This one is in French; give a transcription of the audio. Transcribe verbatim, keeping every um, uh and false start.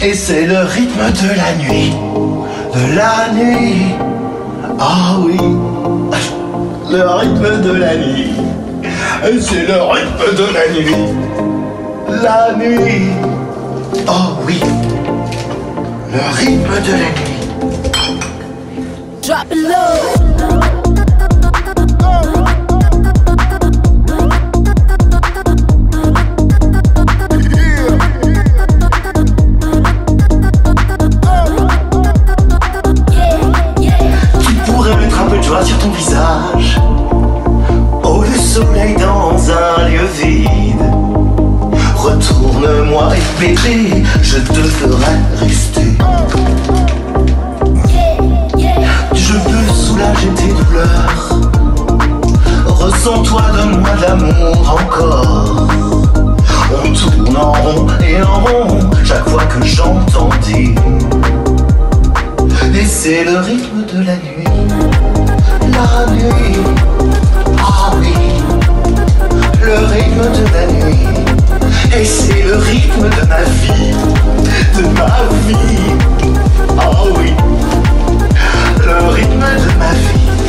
Et c'est le rythme de la nuit, de la nuit. Ah oui, le rythme de la nuit. Et c'est le rythme de la nuit, la nuit. Oh oui, le rythme de la nuit. Drop it low. Sur ton visage, oh le soleil dans un lieu vide. Retourne-moi et bébé, je te ferai rester. Je peux soulager tes douleurs. Ressens-toi, donne-moi de l'amour encore. On tourne en rond et en rond chaque fois que j'entends dire. Et c'est le rythme de la nuit. La nuit, ah oui, le rythme de la nuit. Et c'est le rythme de ma vie, de ma vie. Ah oui, le rythme de ma vie.